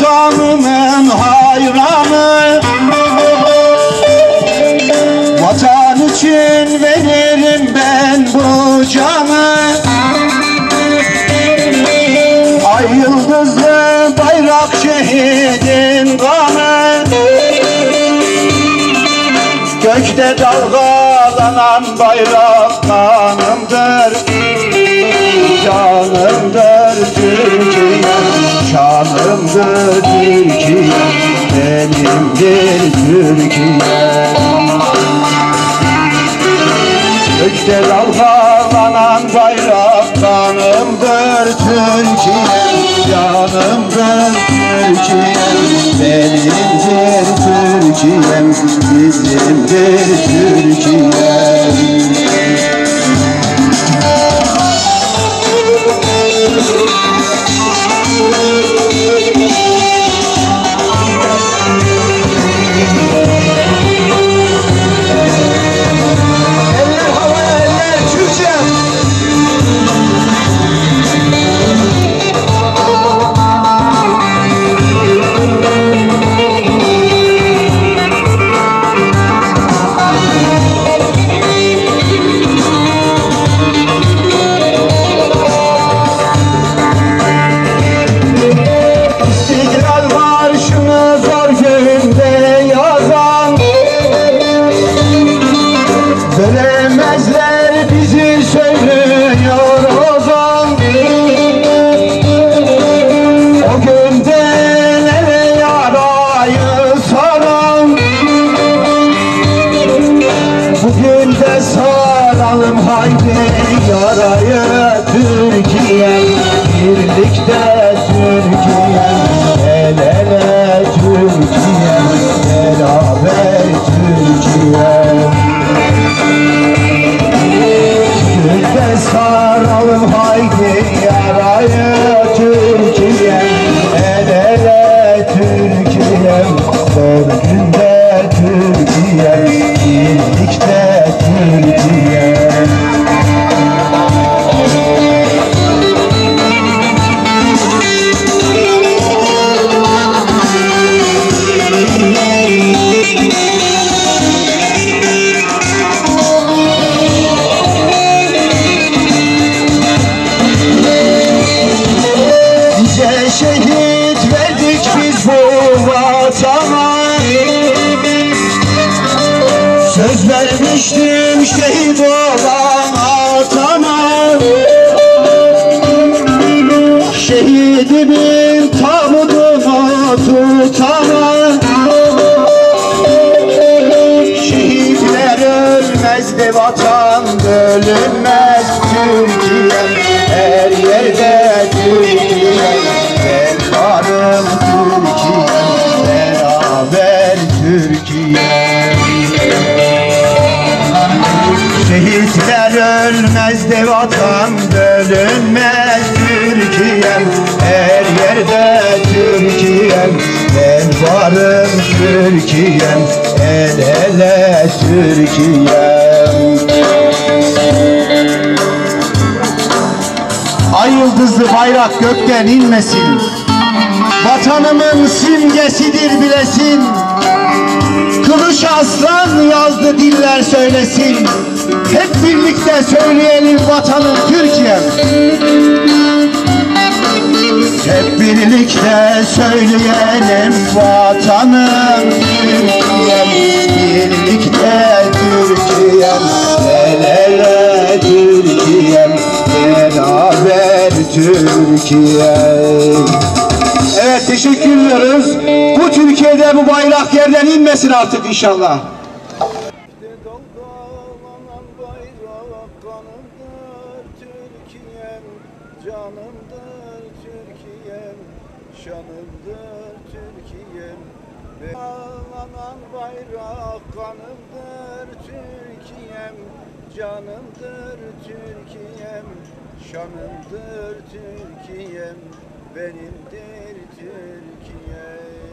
vatanımın hayranı. Vatan için veririm ben bu canı. Ay yıldızlı bayrak şehidin kanı. Gökte dalgalanan bayrak kanımdır. Canımdır Türkiye'm, şanımdır Türkiye'm, benimdir Türkiye'm. Gökte dalgalanan bayrak kanımdır Türkiye'm, canımdır Türkiye'm, benimdir Türkiye'm, bizimdir Türkiye'm. Söylemezler bizi söylüyor ozan. O günde nere yarayı saran. Bugün de saralım haydi yarayı Türkiye'm. Birlikte Türkiye'm, el ele Türkiye'm, beraber Türkiye'm. Birlikte saralım haydi yarayı Türkiye'm, el ele Türkiye'm, zor günde Türkiye'm, birlikte Türkiye'm. Şehit verdik biz bu vatana. Söz vermiştim şehit olan atana. Şehidimin tabutunu tutana. Şehitler ölmez de vatan bölünmez Türkiye'm, her yerde Türkiye'm. Ben varım Türkiye'm, beraber Türkiye'm. Şehitler ölmez de vatan bölünmez Türkiye'm, her yerde Türkiye'm. Ben varım Türkiye'm, el ele Türkiye'm. Ay yıldızlı bayrak gökten inmesin. Vatanımın simgesidir bilesin. Kılıç aslan yazdı diller söylesin. Hep birlikte söyleyelim vatanım Türkiye'm. Hep birlikte söyleyelim vatanım Türkiye'm. Birlikte Türkiye'm, el ele Türkiye'm, beraber Türkiye'm. Evet, teşekkür ediyoruz. Bu Türkiye'de bu bayrak yerden inmesin artık inşallah. Canımdır Türkiye'm, şanımdır Türkiye'm. Dağlanan bayrak kanımdır Türkiye'm, canımdır Türkiye'm, şanımdır Türkiye'm, benimdir Türkiye'm.